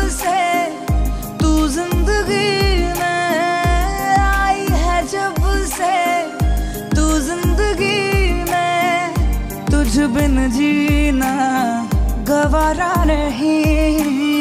से तू जिंदगी में आई है, जब से तू जिंदगी में तुझ बिन जीना गवारा नहीं।